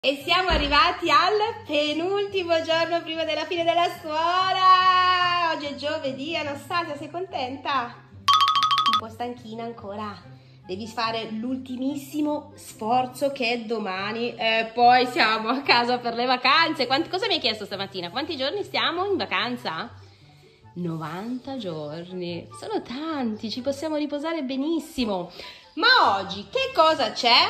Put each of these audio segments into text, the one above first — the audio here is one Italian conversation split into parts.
E siamo arrivati al penultimo giorno prima della fine della scuola. Oggi è giovedì. Anastasia, sei contenta? Un po' stanchina ancora. Devi fare l'ultimissimo sforzo che è domani. E poi siamo a casa per le vacanze. Cosa mi hai chiesto stamattina? Quanti giorni stiamo in vacanza? 90 giorni. Sono tanti, ci possiamo riposare benissimo. Ma oggi che cosa c'è?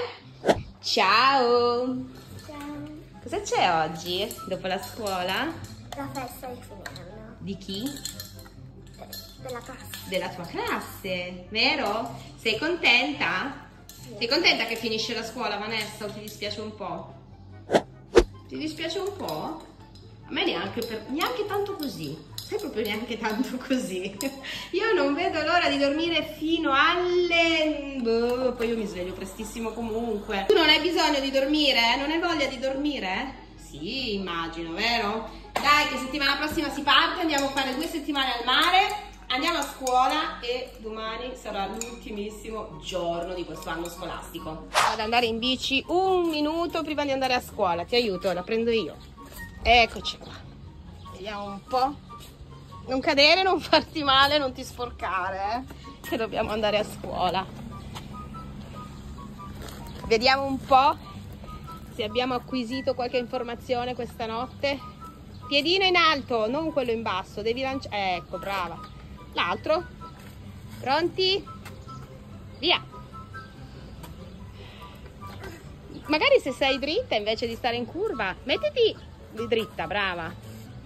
Ciao! Cosa c'è oggi, dopo la scuola? La festa di fine anno. Di chi? Della classe. Della tua classe, vero? Sei contenta? Sì. Sei contenta che finisce la scuola, Vanessa, o ti dispiace un po'? Ti dispiace un po'? A me neanche tanto così. Sai, proprio neanche tanto così. Io non vedo l'ora di dormire fino alle... poi io mi sveglio prestissimo comunque. Tu non hai bisogno di dormire? Non hai voglia di dormire? Sì, immagino, vero? Dai, che settimana prossima si parte, andiamo a fare 2 settimane al mare, andiamo a scuola e domani sarà l'ultimissimo giorno di questo anno scolastico. Vado ad andare in bici 1 minuto prima di andare a scuola, ti aiuto, la prendo io. Eccoci qua. Vediamo un po'. Non cadere, non farti male, non ti sporcare, che dobbiamo andare a scuola. Vediamo un po' se abbiamo acquisito qualche informazione questa notte. Piedino in alto, non quello in basso, devi lanciare. Ecco, brava. L'altro. Pronti? Via. Magari se sei dritta invece di stare in curva, mettiti dritta, brava.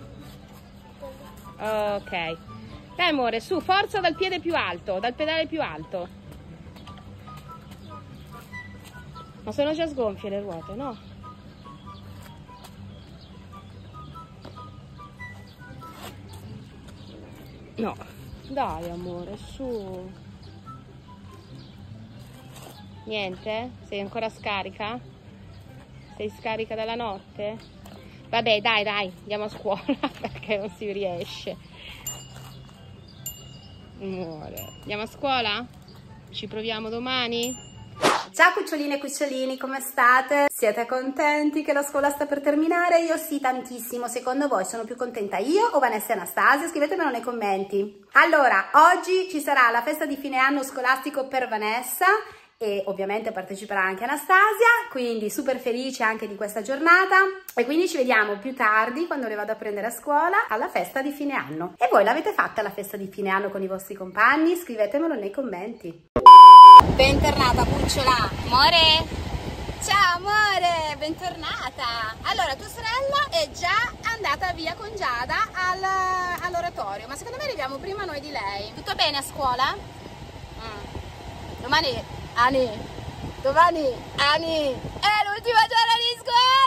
Ok, dai amore, su, forza dal piede più alto, dal pedale più alto. Ma sono già sgonfie le ruote, no? No, dai amore, su. Niente? Sei ancora scarica? Sei scarica dalla notte? Vabbè, dai, andiamo a scuola perché non si riesce. Amore, andiamo a scuola? Ci proviamo domani? Ciao cuccioline e cucciolini, come state? Siete contenti che la scuola sta per terminare? Io sì, tantissimo. Secondo voi sono più contenta io o Vanessa e Anastasia? Scrivetemelo nei commenti. Allora, oggi ci sarà la festa di fine anno scolastico per Vanessa e ovviamente parteciperà anche Anastasia, quindi super felice anche di questa giornata e quindi ci vediamo più tardi quando le vado a prendere a scuola alla festa di fine anno. E voi l'avete fatta la festa di fine anno con i vostri compagni? Scrivetemelo nei commenti. Bentornata cucciola, amore! Ciao amore, bentornata! Allora, tua sorella è già andata via con Giada all'oratorio, ma secondo me arriviamo prima noi di lei. Tutto bene a scuola? Domani Ani, è l'ultimo giorno di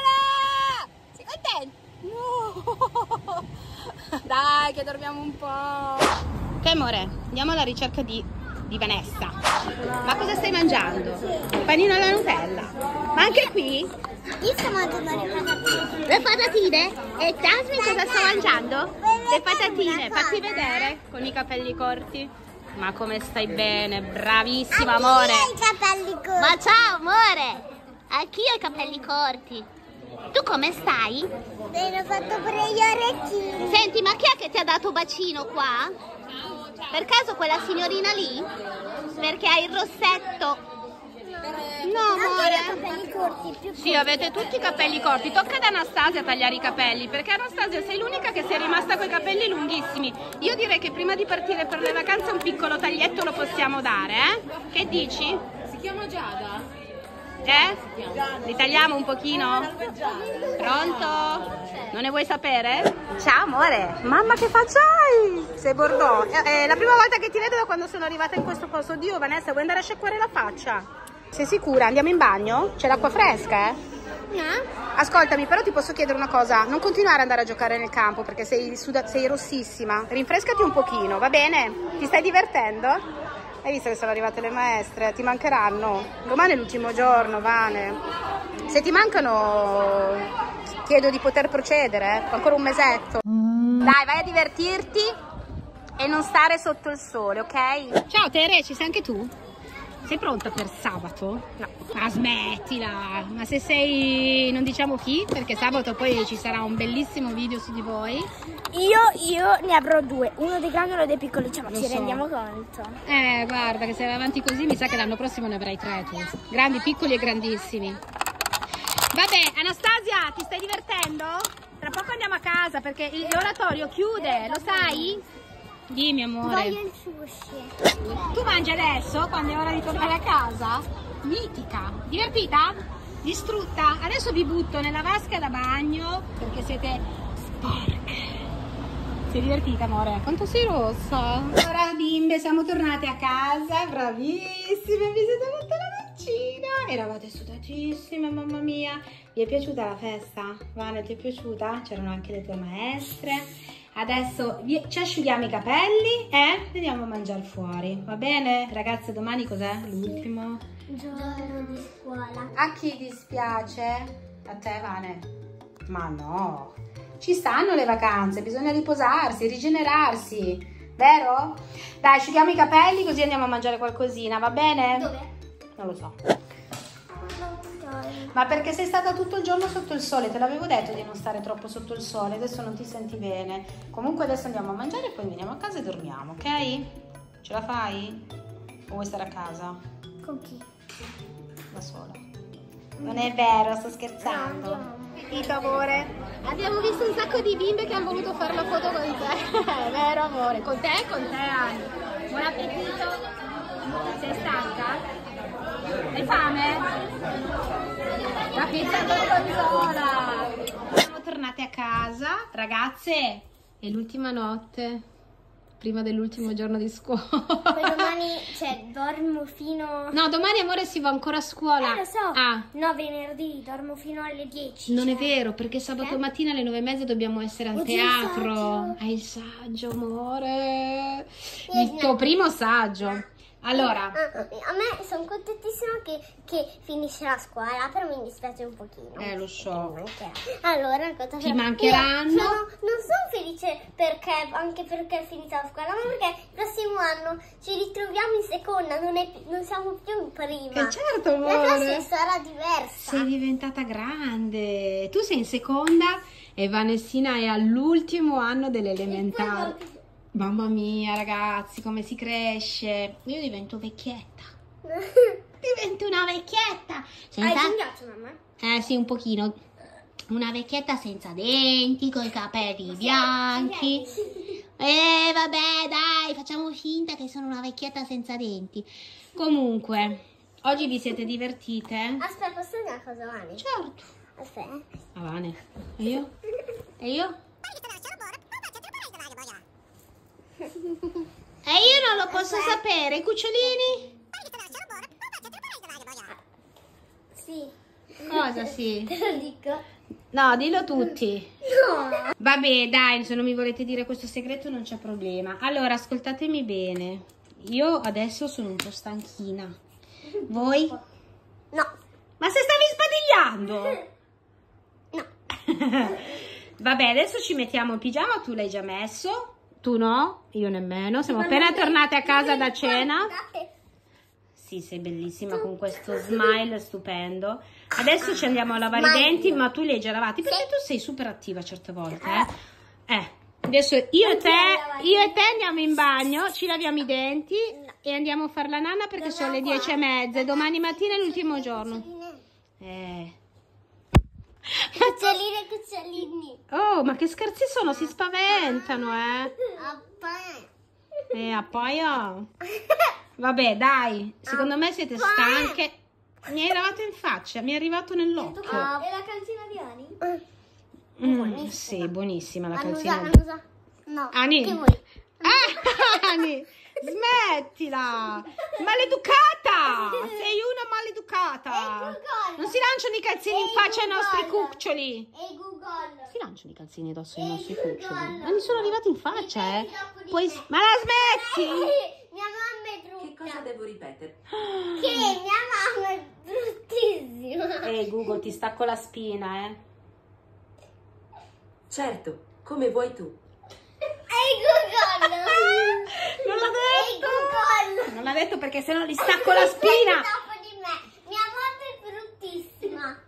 scuola! Sei contenta? No! Dai, che dormiamo un po'. Ok amore, andiamo alla ricerca di Vanessa. Ma cosa stai mangiando? Panino alla Nutella? Ma anche qui? Io sto mangiando le patatine. Le patatine? E Jasmine cosa sta mangiando? Le patatine, fatti vedere con i capelli corti. Ma come stai bene? Bravissima amore. Anch'io ho i capelli corti. Ma ciao amore. Anch'io ho i capelli corti. Tu come stai? Bene, ho fatto pure gli orecchini. Senti, ma chi è che ti ha dato bacino qua? Per caso quella signorina lì? Perché hai il rossetto. No amore. Anche i capelli corti. Sì, avete tutti i capelli corti. Tocca ad Anastasia tagliare i capelli, perché Anastasia sei l'unica che sei rimasta con i capelli lunghissimi. Io direi che prima di partire per le vacanze un piccolo taglietto lo possiamo dare, eh? Che dici? Si chiama Giada? Li tagliamo un pochino? Pronto? Non ne vuoi sapere? Ciao amore. Mamma che faccia hai? Sei Bordeaux. È la prima volta che ti vedo da quando sono arrivata in questo posto. Oddio Vanessa, vuoi andare a sciacquare la faccia? Sei sicura? Andiamo in bagno? C'è l'acqua fresca, eh? No? Ascoltami, però ti posso chiedere una cosa. Non continuare ad andare a giocare nel campo perché sei rossissima. Rinfrescati un pochino, va bene? Ti stai divertendo? Hai visto che sono arrivate le maestre? Ti mancheranno. Domani è l'ultimo giorno, Vane. Se ti mancano, chiedo di poter procedere. Ancora un mesetto. Dai, vai a divertirti e non stare sotto il sole, ok? Ciao Tere, ci sei anche tu? Sei pronta per sabato? No. Ma smettila! Ma se sei, non diciamo chi, perché sabato poi ci sarà un bellissimo video su di voi. Io ne avrò due, uno dei grandi e uno dei piccoli, cioè, ma ci rendiamo conto? Guarda che se vai avanti così mi sa che l'anno prossimo ne avrai 3 tu. Grandi, piccoli e grandissimi. Vabbè, Anastasia, ti stai divertendo? Tra poco andiamo a casa perché l'oratorio chiude, lo sai? Dimmi amore. Voglio il sushi. Tu mangi adesso quando è ora di tornare a casa? Mitica. Divertita? Distrutta? Adesso vi butto nella vasca da bagno perché siete sporche. Sei divertita amore? Quanto sei rossa? Allora bimbe, siamo tornate a casa, bravissime, vi siete fatte la vaccina. Eravate sudatissime, mamma mia. Vi è piaciuta la festa? Vane, ti è piaciuta? C'erano anche le tue maestre. Adesso ci asciughiamo i capelli e andiamo a mangiare fuori, va bene? Ragazze, domani cos'è? L'ultimo Giorno di scuola. A chi dispiace? A te, Vane? Ma no, ci stanno le vacanze, bisogna riposarsi, rigenerarsi, vero? Dai, asciughiamo i capelli così andiamo a mangiare qualcosina, va bene? Dove? Non lo so. Ma perché sei stata tutto il giorno sotto il sole, te l'avevo detto di non stare troppo sotto il sole, adesso non ti senti bene. Comunque adesso andiamo a mangiare e poi veniamo a casa e dormiamo, ok? Ce la fai? O vuoi stare a casa? Con chi? Da sola. Non è vero, sto scherzando. Dito amore. Abbiamo visto un sacco di bimbe che hanno voluto fare la foto con te. È vero amore, con te Anni. Buon appetito. Sei stanca? Hai fame? La pizza gorgonzola! Siamo tornate a casa, ragazze, è l'ultima notte, prima dell'ultimo giorno di scuola. Poi domani, cioè, dormo fino... No, domani amore si va ancora a scuola. Lo so. Ah. No, venerdì dormo fino alle 10. Non cioè. è vero, perché sabato mattina alle 9:30 dobbiamo essere al teatro. Hai il saggio, amore. Il tuo primo saggio. Allora, A me sono contentissima che finisce la scuola, però mi dispiace un pochino. lo so. Allora, cosa Ti mancheranno? Non sono felice anche perché è finita la scuola, ma perché il prossimo anno ci ritroviamo in seconda, non siamo più in prima. Che certo, amore. La classe sarà diversa. Sei diventata grande. Tu sei in seconda e Vanessina è all'ultimo anno delle elementari. Mamma mia, ragazzi, come si cresce. Io divento vecchietta. Divento una vecchietta. Hai cambiato, mamma? Sì, un pochino. Una vecchietta senza denti, con i capelli bianchi. Vabbè, dai, facciamo finta che sono una vecchietta senza denti. Comunque, oggi vi siete divertite? Aspetta, posso dire una cosa, Vane? Certo. Aspetta. Vane. E io? E io? E io non lo posso sapere, i cucciolini? Sì. Cosa sì? Te lo dico. No, dillo tutti. No. Vabbè, dai, se non mi volete dire questo segreto non c'è problema. Allora, ascoltatemi bene. Io adesso sono un po' stanchina. Voi? No. Ma se stavi sbadigliando? No. Vabbè, adesso ci mettiamo il pigiama, tu l'hai già messo. Tu no, io nemmeno. Siamo appena tornate a casa da cena. Sì, sei bellissima con questo smile stupendo. Adesso ci andiamo a lavare i denti, ma tu li hai già lavati perché tu sei super attiva certe volte. Adesso io e te andiamo in bagno, ci laviamo i denti e andiamo a fare la nanna perché sono le 10:30. Domani mattina è l'ultimo giorno. Cucciolini e cucciolini. Oh, ma che scherzi sono? Si spaventano, appaia. Vabbè, dai, secondo me siete stanche. Mi hai lavato in faccia, mi è arrivato nell'occhio. E la calzina di Ani? Sì, buonissima la calzina. Annusa. No. Ani. Che vuoi? Ani, smettila! Maleducata! Sei una maleducata! Non si lanciano i calzini in faccia ai nostri cuccioli! E Google! Si lanciano i calzini addosso ai nostri cuccioli? Ma mi sono arrivati in faccia, Ma la smetti? Mia mamma è brutta! Che cosa devo ripetere? Che mia mamma è bruttissima! Google, ti stacco la spina, Certo, come vuoi tu. E Google! Non l'ho detto! E Google! Google. Non l'ha detto perché sennò gli stacco la spina. Dopo di me. Mia mamma è bruttissima.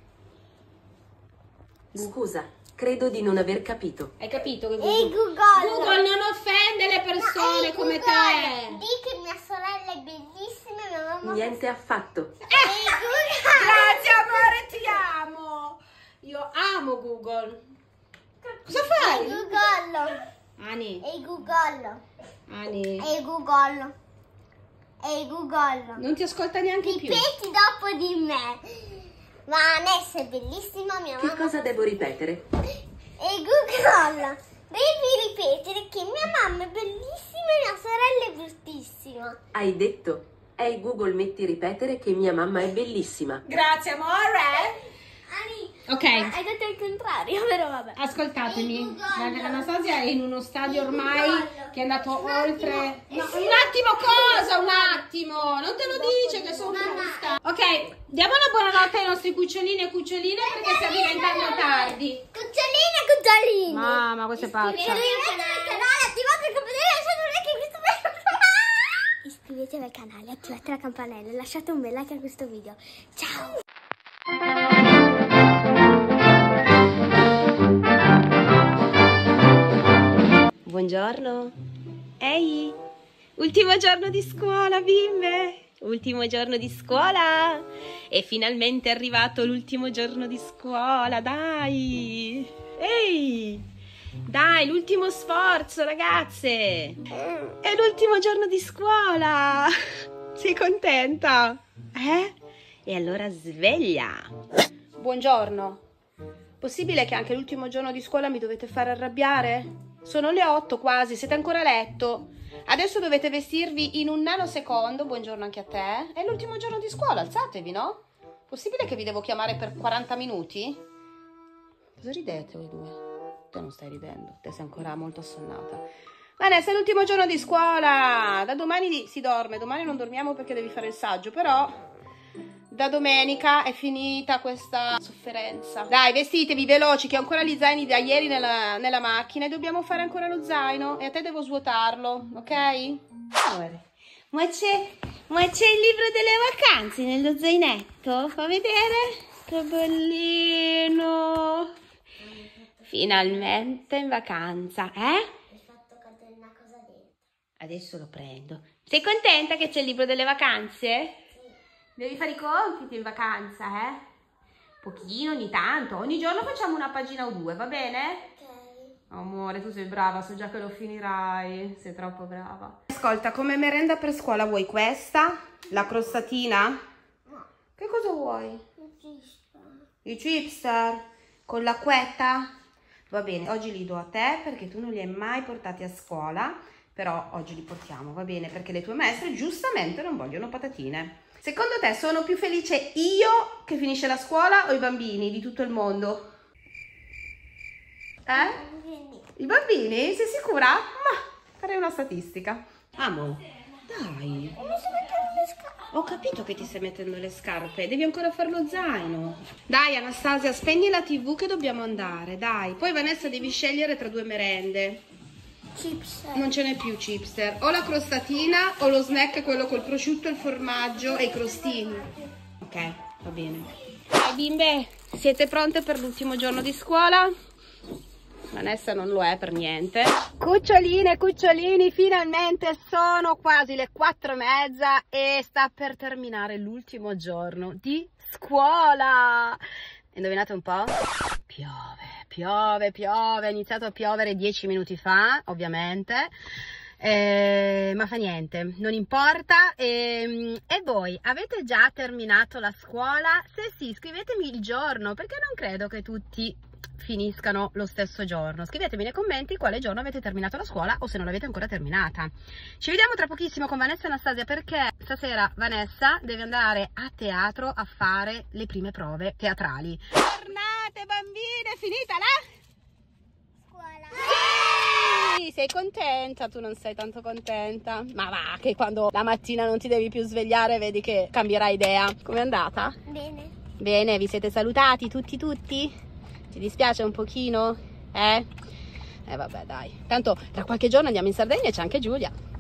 Scusa, credo di non aver capito. Hai capito che Ehi Google? Google. Google non offende le persone Ehi, come Google, te. Di che mia sorella è bellissima e mia mamma... Niente affatto. Ehi Google. Grazie amore, ti amo. Io amo Google. Cosa fai? Ehi Google. Ani, Ehi Google. Ani, Ehi Google. Ehi Google. non ti ascolta neanche più. Ripeti dopo di me. Vanessa è bellissima, mia Che mamma... cosa devo ripetere? Ehi Google. Devi ripetere che mia mamma è bellissima e mia sorella è bruttissima. Hai detto? Ehi Google, metti ripetere che mia mamma è bellissima. Grazie amore. Ani, Ok, hai detto il contrario, però vabbè. ascoltatemi. Google. Anastasia è in uno stadio ormai Google. che è andato Un oltre. attimo. No, un attimo cosa? Un attimo. Non te lo dice che sono Mamma. giusta. Ok, diamo una buonanotte ai nostri cucciolini e cuccioline perché sta diventando tardi. Cucciolini e cucciolini. Mamma, questa è pazza. Iscrivetevi al canale, attivate il campanello e lasciate un like a questo video. Iscrivetevi al canale, attivate la campanella e lasciate un bel like a questo video. Ciao. Buongiorno. Ehi, ultimo giorno di scuola, bimbe. Ultimo giorno di scuola. E finalmente è arrivato l'ultimo giorno di scuola, dai. Ehi, dai, l'ultimo sforzo, ragazze. È l'ultimo giorno di scuola. Sei contenta? E allora sveglia. Buongiorno. Possibile che anche l'ultimo giorno di scuola mi dovete fare arrabbiare? Sono le 8 quasi, siete ancora a letto. Adesso dovete vestirvi in un nanosecondo. Buongiorno anche a te. È l'ultimo giorno di scuola, alzatevi, no? Possibile che vi devo chiamare per 40 minuti? Cosa ridete voi due? Te non stai ridendo, te sei ancora molto assonnata. Vanessa, è l'ultimo giorno di scuola. Da domani si dorme, domani non dormiamo perché devi fare il saggio, però... Da domenica è finita questa sofferenza. Dai, vestitevi veloci che ho ancora gli zaini da ieri nella macchina e dobbiamo fare ancora lo zaino e a te devo svuotarlo, ok? Ma c'è il libro delle vacanze nello zainetto? Fa vedere? Che bellino! Finalmente in vacanza, eh? Hai fatto cadere una cosa dentro. Adesso lo prendo. Sei contenta che c'è il libro delle vacanze? Devi fare i compiti in vacanza, eh? Pochino, ogni tanto. Ogni giorno facciamo una pagina o due, va bene? Ok. Amore, tu sei brava, so già che lo finirai. Sei troppo brava. Ascolta, come merenda per scuola vuoi questa? La crostatina? No. Che cosa vuoi? Non ci sta. I chipster? Con l'acquetta? Va bene, oggi li do a te perché tu non li hai mai portati a scuola. Però oggi li portiamo, va bene? Perché le tue maestre giustamente non vogliono patatine. Secondo te sono più felice io che finisce la scuola o i bambini di tutto il mondo? Quindi, I bambini? Sei sicura? Ma farei una statistica. Amo, dai. mi sto mettendo le scarpe. Ho capito che ti stai mettendo le scarpe, devi ancora fare lo zaino. Dai Anastasia, spegni la TV che dobbiamo andare, dai. Poi Vanessa devi scegliere tra due merende. Chips. Non ce n'è più chipster. O la crostatina o lo snack, quello col prosciutto, il formaggio e i crostini. Ok, va bene. Dai bimbe, siete pronte per l'ultimo giorno di scuola? Vanessa non lo è per niente. Cuccioline e cucciolini, finalmente sono quasi le 4:30 e sta per terminare l'ultimo giorno di scuola. Indovinate un po'? Piove, è iniziato a piovere 10 minuti fa, ovviamente, ma fa niente, non importa. E voi, avete già terminato la scuola? Se sì, scrivetemi il giorno, perché non credo che tutti finiscano lo stesso giorno. Scrivetemi nei commenti quale giorno avete terminato la scuola o se non l'avete ancora terminata. Ci vediamo tra pochissimo con Vanessa e Anastasia perché stasera Vanessa deve andare a teatro a fare le prime prove teatrali. Tornate bambine, è finita la Scuola. Sì, sei contenta? Tu non sei tanto contenta? Ma va, che quando la mattina non ti devi più svegliare vedi che cambierai idea. Com'è andata? Bene. Bene, vi siete salutati tutti? Ti dispiace un pochino? Vabbè dai, tanto tra qualche giorno andiamo in Sardegna e c'è anche Giulia.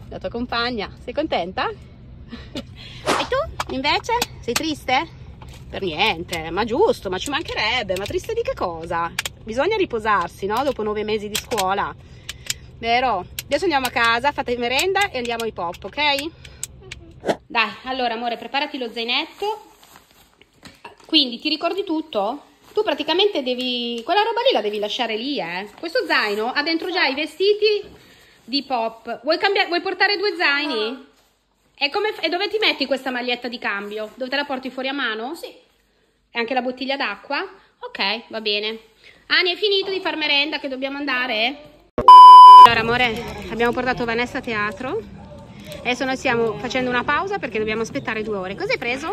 la tua compagna. Sei contenta? E tu invece? Sei triste? Per niente, ma giusto, ma ci mancherebbe, ma triste di che cosa? Bisogna riposarsi, no? Dopo 9 mesi di scuola, vero? Adesso andiamo a casa, fate merenda e andiamo ai pop, ok? Dai, allora amore, preparati lo zainetto. Quindi ti ricordi tutto? Tu praticamente devi, quella roba lì la devi lasciare lì, eh? Questo zaino ha dentro già i vestiti di pop. Vuoi portare 2 zaini? No. E dove ti metti questa maglietta di cambio? Dove te la porti fuori a mano? Sì. E anche la bottiglia d'acqua? Ok, va bene. Ani, hai finito di far merenda che dobbiamo andare? Allora amore, abbiamo portato Vanessa a teatro. Adesso noi stiamo facendo una pausa perché dobbiamo aspettare 2 ore. Cosa hai preso?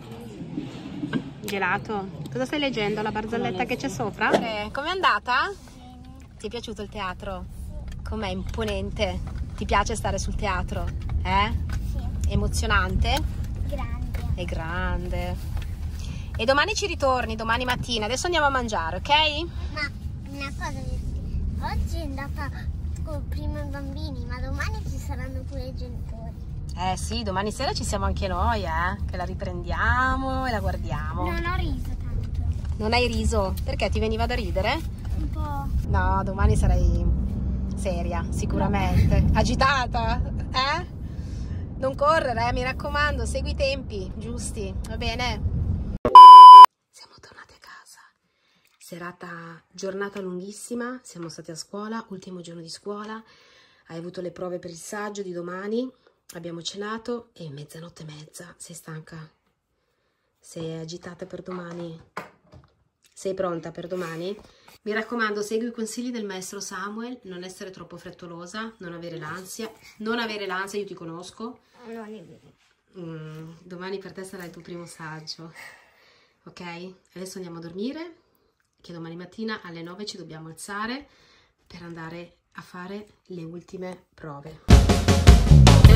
Gelato. Cosa stai leggendo? La barzelletta che c'è sopra? Com'è andata? Ti è piaciuto il teatro? Com'è imponente? Ti piace stare sul teatro? Sì. Emozionante? Grande. È grande. E domani ci ritorni, domani mattina. Adesso andiamo a mangiare, ok? Ma una cosa, oggi è andata prima i bambini, ma domani ci saranno pure i genitori. Sì, domani sera ci siamo anche noi, che la riprendiamo e la guardiamo. Non ho riso tanto. Non hai riso? Perché ti veniva da ridere? Un po'. No, domani sarai seria, sicuramente. Agitata, Non correre, mi raccomando, segui i tempi giusti, va bene? Siamo tornati a casa. Giornata lunghissima, siamo stati a scuola, ultimo giorno di scuola. Hai avuto le prove per il saggio di domani, abbiamo cenato e 00:30. Sei stanca? Sei agitata per domani? Sei pronta per domani? Mi raccomando, segui i consigli del maestro Samuel, non essere troppo frettolosa, non avere l'ansia. Non avere l'ansia, io ti conosco. Non è vero. Domani per te sarà il tuo primo saggio, ok? Adesso andiamo a dormire, che domani mattina alle 9 ci dobbiamo alzare per andare a fare le ultime prove.